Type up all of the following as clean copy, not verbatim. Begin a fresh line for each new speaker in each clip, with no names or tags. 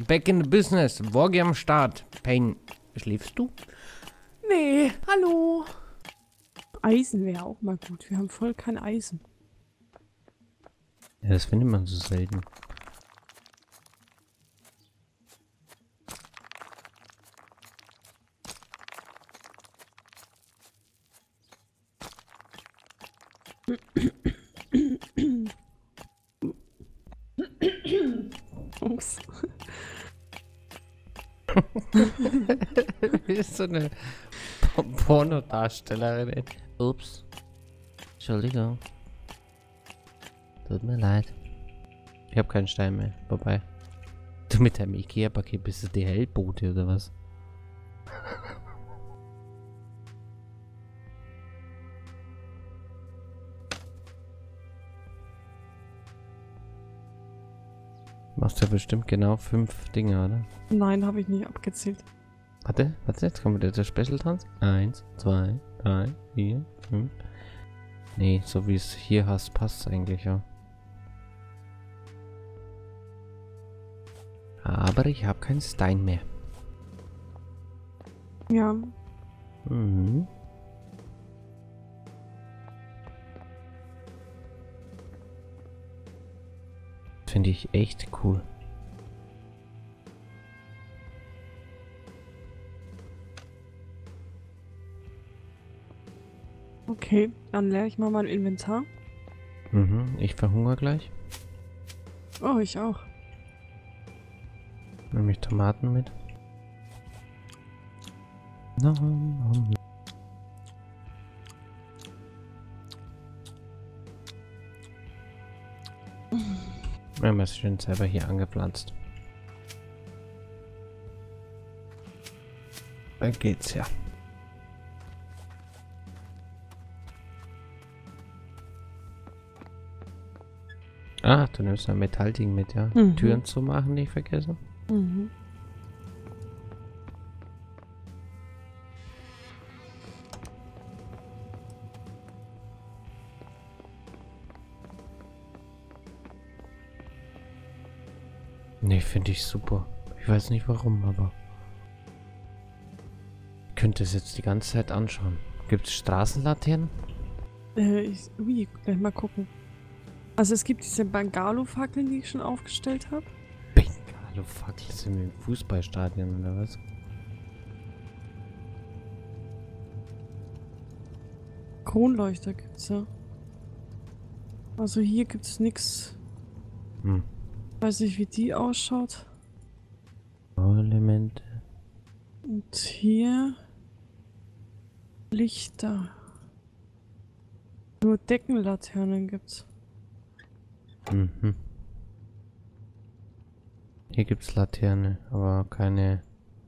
Back in the business. Worgi am Start. Pain, schläfst du?
Nee, hallo. Eisen wäre auch mal gut. Wir haben voll kein Eisen.
Ja, das findet man so selten.
Ups.
Du bist so eine Pornodarstellerin, ey. Ups. Entschuldigung. Tut mir leid. Ich habe keinen Stein mehr. Vorbei. Du mit deinem Ikea-Paket bist du die Hellbote oder was? Machst ja bestimmt genau 5 Dinge, oder?
Nein, habe ich nicht abgezählt.
Warte, jetzt kommt wieder der Special Trans. 1, 2, 3, 4, 5. Nee, so wie es hier hast, passt eigentlich, ja. Aber ich habe keinen Stein mehr.
Ja.
Mhm. Finde ich echt cool.
Okay, dann leere ich mal mein Inventar.
Mhm, ich verhungere gleich.
Oh, ich auch.
Nehme ich Tomaten mit. Nom, nom. Wir haben es schön selber hier angepflanzt. Da geht's ja. Ah, du nimmst ein Metallding mit, ja.
Mhm.
Türen zu machen, nicht vergessen.
Mhm.
Nee, finde ich super. Ich weiß nicht warum, aber ich könnte es jetzt die ganze Zeit anschauen. Gibt es Straßenlaternen?
Ui, gleich mal gucken. Also es gibt diese Bengalo-Fackeln, die ich schon aufgestellt habe.
Bengalo-Fackel, sind wir im Fußballstadion oder was?
Kronleuchter gibt's ja. Also hier gibt's nichts.
Hm.
Weiß nicht, wie die ausschaut.
Elemente.
Und hier Lichter. Nur Deckenlaternen gibt's.
Mhm. Hier gibt's Laterne, aber keine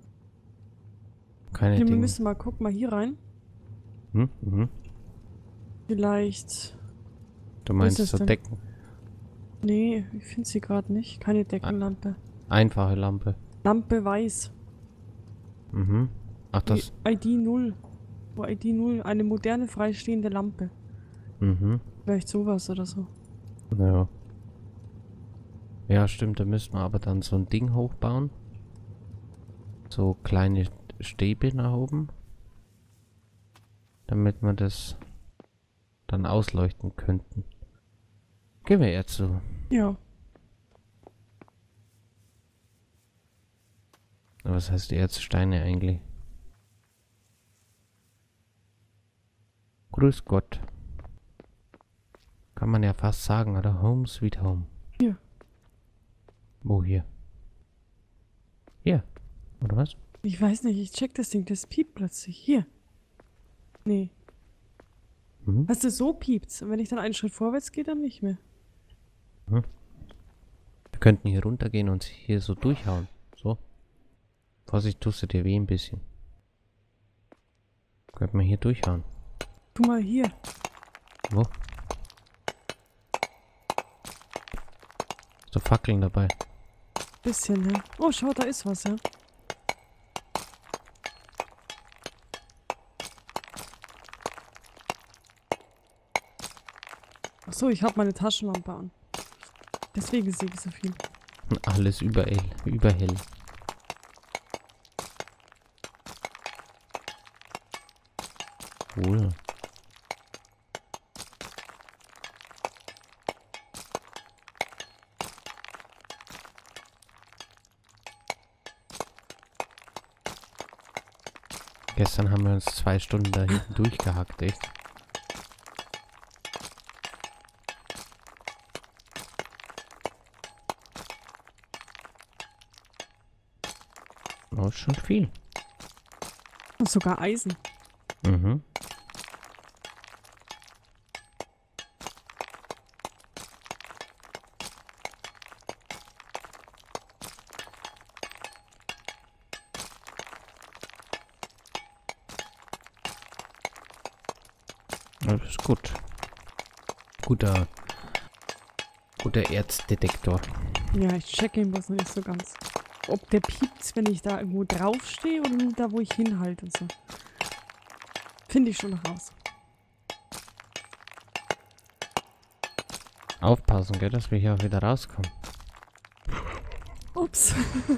Okay, wir
Dinge.
müssen mal gucken, mal hier rein.
Mhm.
Vielleicht.
Du
Wo ist
meinst
es
so
denn?
Decken.
Nee, ich finde sie gerade nicht. Keine Deckenlampe.
Einfache Lampe.
Lampe weiß.
Mhm. Ach, das.
ID 0. Wo ID 0. Eine moderne freistehende Lampe.
Mhm.
Vielleicht sowas oder so.
Ja. Ja, stimmt, da müssen wir aber dann so ein Ding hochbauen. So kleine Stäbe nach oben. Damit wir das dann ausleuchten könnten. Gehen wir jetzt so.
Ja.
Was heißt Erzsteine eigentlich? Grüß Gott. Kann man ja fast sagen, oder? Home sweet home.
Hier.
Wo hier? Hier. Oder was?
Ich weiß nicht, ich check das Ding. Das piept plötzlich. Hier. Nee.
Mhm.
Weißt du, so piept's. Und wenn ich dann einen Schritt vorwärts gehe, dann nicht mehr.
Mhm. Wir könnten hier runtergehen und hier so durchhauen. So. Vorsicht, tust du dir weh ein bisschen. Könnten wir hier durchhauen.
Tu mal hier.
Wo? So Fackeln dabei.
Bisschen, ja. Oh, schau, da ist was, ja. Achso, ich habe meine Taschenlampe an. Deswegen sehe ich so viel.
Alles überhell. Überhell. Cool. Gestern haben wir uns 2 Stunden da hinten durchgehackt, echt. Oh, ist schon viel.
Und sogar Eisen.
Mhm. Das ist gut. Guter Erzdetektor.
Ja, ich checke ihn bloß noch nicht so ganz. Ob der piept, wenn ich da irgendwo draufstehe oder nur da, wo ich hinhalte. So. Finde ich schon noch raus.
Aufpassen, gell, dass wir hier auch wieder rauskommen.
Ups.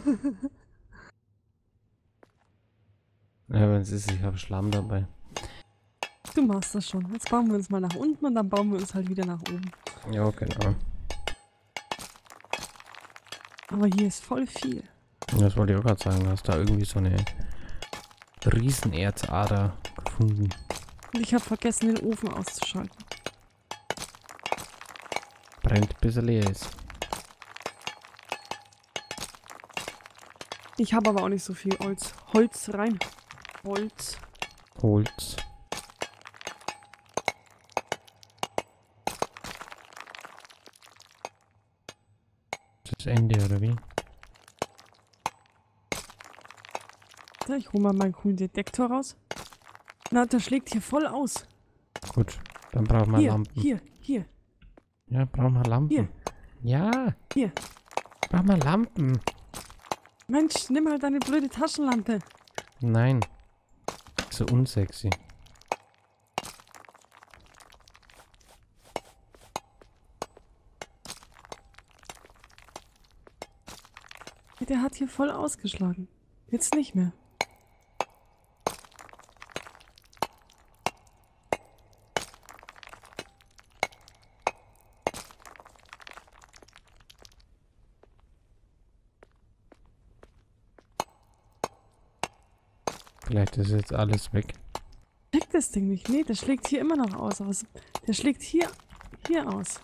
Ja, wenn es ist, ich habe Schlamm dabei.
Du machst das schon. Jetzt bauen wir uns mal nach unten und dann bauen wir uns halt wieder nach oben.
Ja, genau.
Aber hier ist voll viel.
Das wollte ich auch gerade sagen. Du hast da irgendwie so eine Riesenerzader gefunden.
Und ich habe vergessen, den Ofen auszuschalten.
Brennt, bis er leer ist.
Ich habe aber auch nicht so viel Holz rein. Holz.
Holz. Das Ende, oder wie?
So, ich hole mal meinen grünen Detektor raus. Na, der schlägt hier voll aus.
Gut, dann brauchen wir
Hier,
Lampen.
hier.
Ja, brauchen wir Lampen.
Hier.
Ja.
Hier.
Brauchen wir Lampen.
Mensch, nimm halt deine blöde Taschenlampe.
Nein. So unsexy.
Der hat hier voll ausgeschlagen. Jetzt nicht mehr.
Vielleicht ist jetzt alles weg.
Schlägt das Ding nicht? Nee, der schlägt hier immer noch aus. Aber der schlägt hier aus.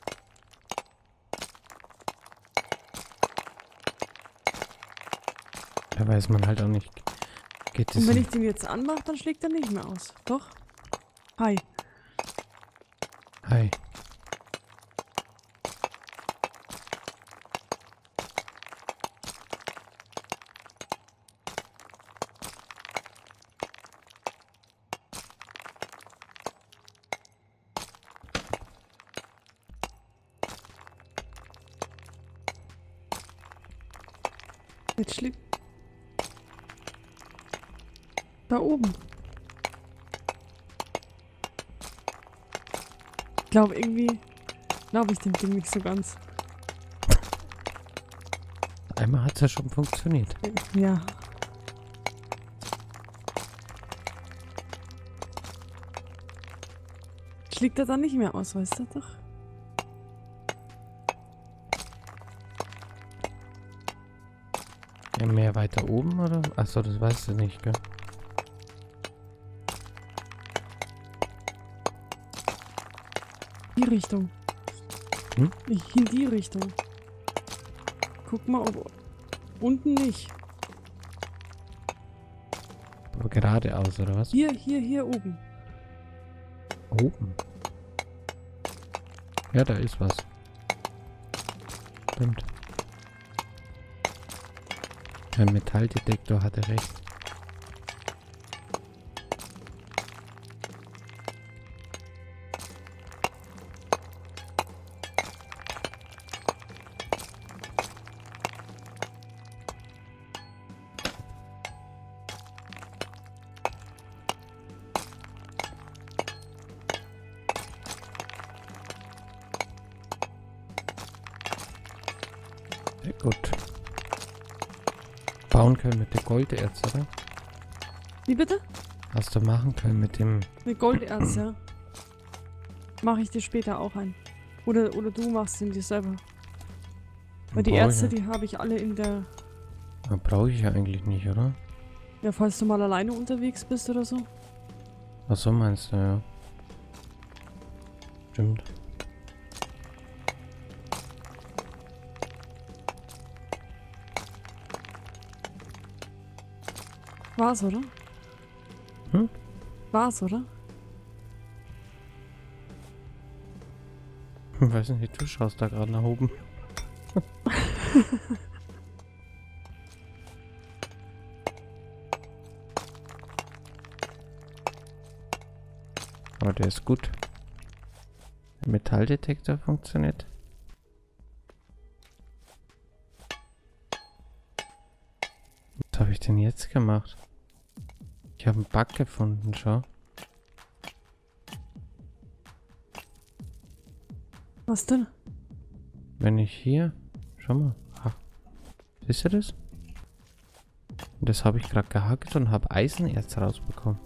Da weiß man halt auch nicht. Geht
Und
es?
wenn ich den jetzt anmache, dann schlägt er nicht mehr aus. Doch? Hi.
Hi.
Jetzt schlägt... Da oben. Ich glaube irgendwie... Glaube ich dem Ding nicht so ganz.
Einmal hat es ja schon funktioniert.
Ja. Schlägt er dann nicht mehr aus, weißt du doch?
Ja, mehr weiter oben, oder? Achso, das weißt du nicht, gell?
Die Richtung.
Hm?
In die Richtung. Guck mal, ob... Unten nicht.
Aber geradeaus, oder was?
Hier oben.
Oben. Ja, da ist was. Stimmt. Ein Metalldetektor hatte recht. Sehr gut. bauen können mit dem Golderz, oder?
Wie bitte?
Hast du machen können mit dem...
Mit Golderz, ja. Mache ich dir später auch ein. Oder du machst den dir selber. Weil die Ärzte, die habe ich alle in der...
Brauche ich ja eigentlich nicht, oder?
Ja, falls du mal alleine unterwegs bist oder so.
Ach so meinst du, ja. Stimmt.
War's, oder?
Hm?
War's, oder?
Ich weiß nicht, du schaust da gerade nach oben. Aber der ist gut. Der Metalldetektor funktioniert. Was habe ich denn jetzt gemacht? Ich habe einen Bug gefunden, schau.
Was denn?
Wenn ich hier... Schau mal. Ah. Siehst du das? Und das habe ich gerade gehackt und habe Eisenerz rausbekommen.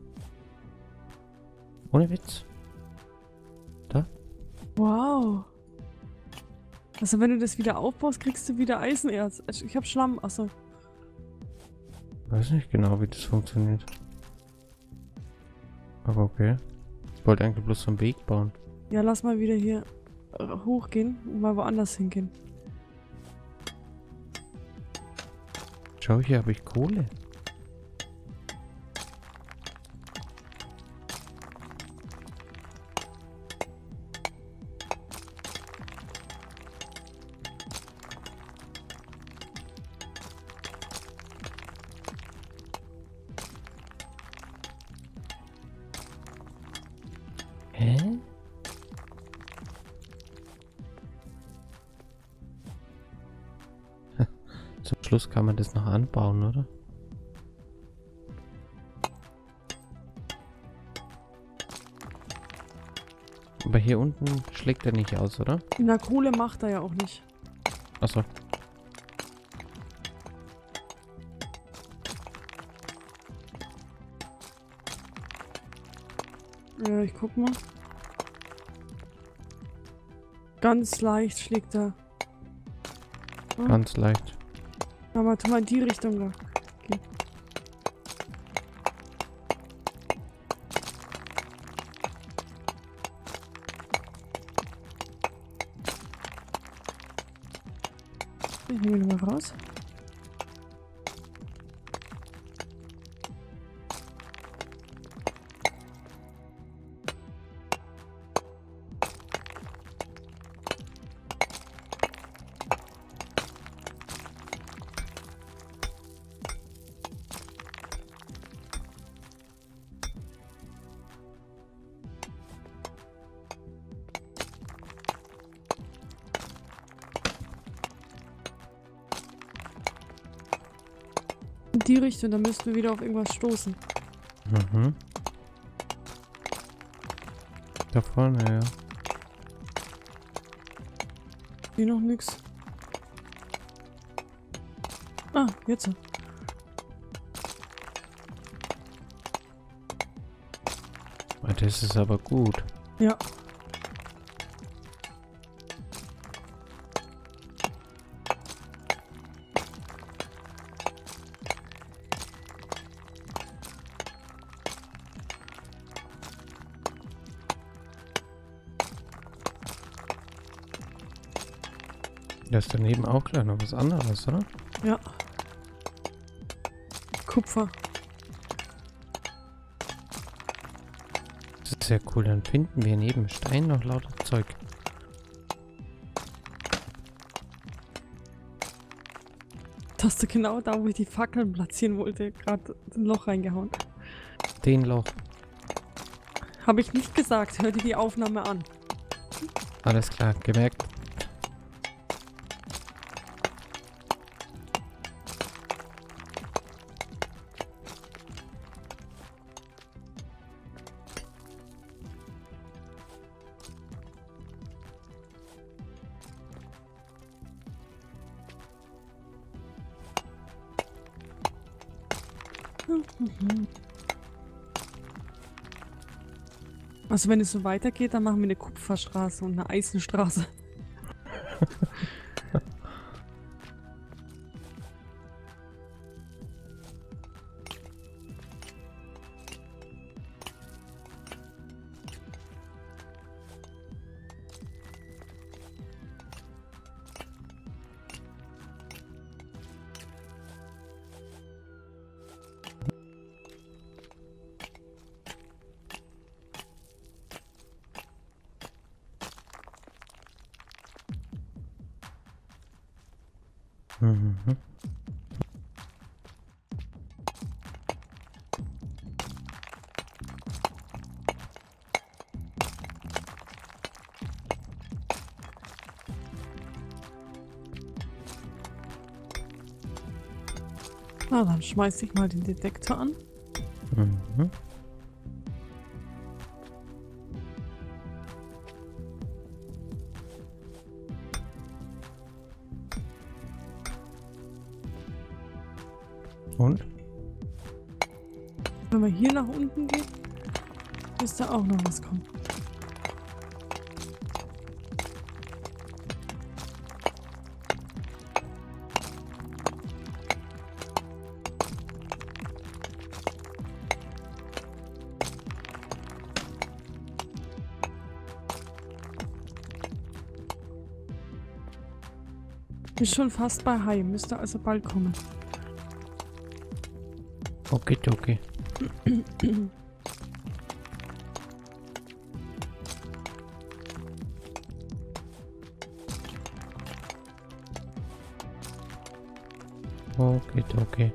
Ohne Witz. Da?
Wow. Also wenn du das wieder aufbaust, kriegst du wieder Eisenerz. Ich hab Schlamm, achso.
Weiß nicht genau, wie das funktioniert. Aber okay. Ich wollte eigentlich bloß so einen Weg bauen.
Ja, lass mal wieder hier hochgehen und mal woanders hingehen.
Schau, hier habe ich Kohle. Hä? Zum Schluss kann man das noch anbauen, oder? Aber hier unten schlägt er nicht aus, oder?
Na, Kohle macht er ja auch nicht.
Achso.
Ja, ich guck mal. Ganz leicht schlägt er. Oh.
Ganz leicht.
Aber tu mal in die Richtung da. Okay. Ich nehme ihn mal raus. In die Richtung, dann müssten wir wieder auf irgendwas stoßen.
Mhm. Da vorne, ja.
Hier noch nix. Ah, jetzt.
Das ist aber gut.
Ja.
Da ist daneben auch gleich noch was anderes, oder?
Ja. Kupfer.
Das ist sehr cool. Dann finden wir neben Stein noch lauter Zeug.
Da hast du genau da, wo ich die Fackeln platzieren wollte, gerade ein Loch reingehauen.
Den Loch.
Habe ich nicht gesagt. Hör dir die Aufnahme an.
Alles klar, gemerkt.
Also wenn es so weitergeht, dann machen wir eine Kupferstraße und eine Eisenstraße.
Mhm.
Na, dann schmeiß ich mal den Detektor an.
Mhm. Und?
Wenn wir hier nach unten gehen, müsste auch noch was kommen. Ist schon fast bei Heim, müsste also bald kommen.
Okay, okay. Okay, okay.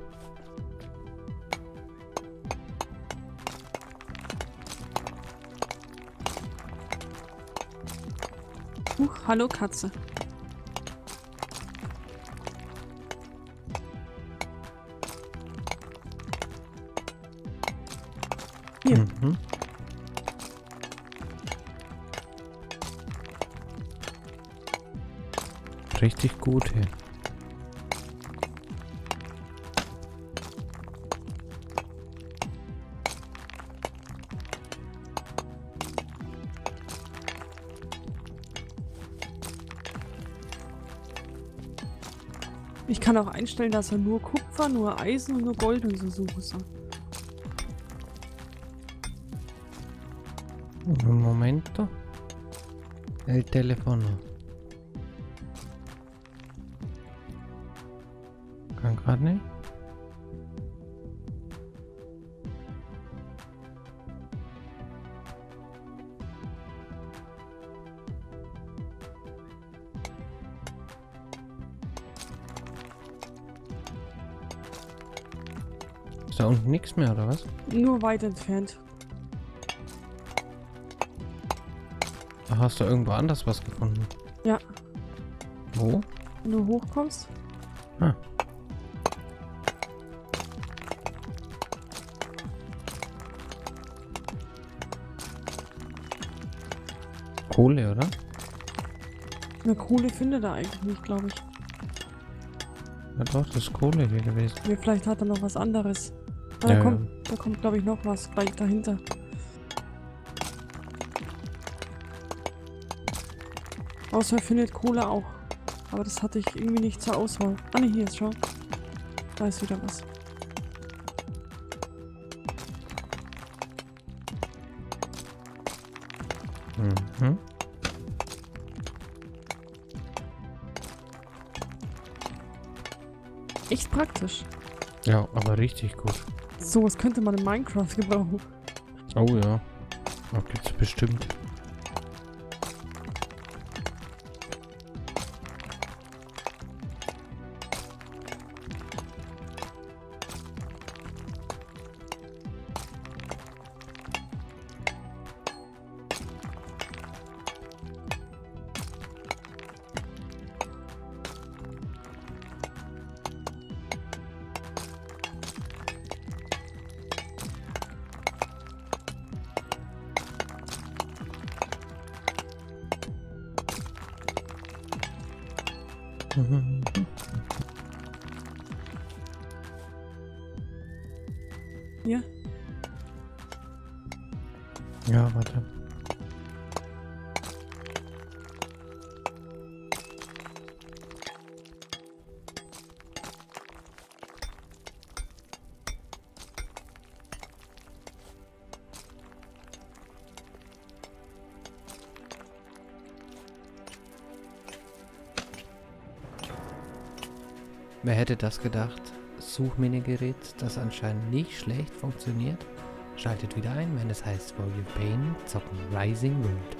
Hallo Katze. Hier.
Mhm. Richtig gut, hey.
Ich kann auch einstellen, dass er nur Kupfer, nur Eisen und nur Gold und so suchen soll.
Un momento. El teléfono. Kann gerade nicht. Ist da unten nichts mehr, oder was?
Nur weit entfernt.
Ach, hast du irgendwo anders was gefunden?
Ja.
Wo?
Wenn du hochkommst.
Ah. Kohle, oder?
Eine Kohle findet er eigentlich nicht, glaube ich.
Ja doch, das ist Kohle hier gewesen.
Ja, vielleicht hat er noch was anderes. Ah,
Ja,
da kommt glaube ich noch was gleich dahinter. Außer er findet Kohle auch. Aber das hatte ich irgendwie nicht zur Auswahl. Ah ne, hier ist schon. Da ist wieder was.
Mhm.
Echt praktisch.
Ja, aber richtig gut.
Sowas könnte man in Minecraft gebrauchen.
Oh ja. Da gibt's bestimmt.
Ja.
Ja, warte. Wer hätte das gedacht? Suchminigerät, das anscheinend nicht schlecht funktioniert, schaltet wieder ein, wenn es heißt For Your Pain zocken Rising World.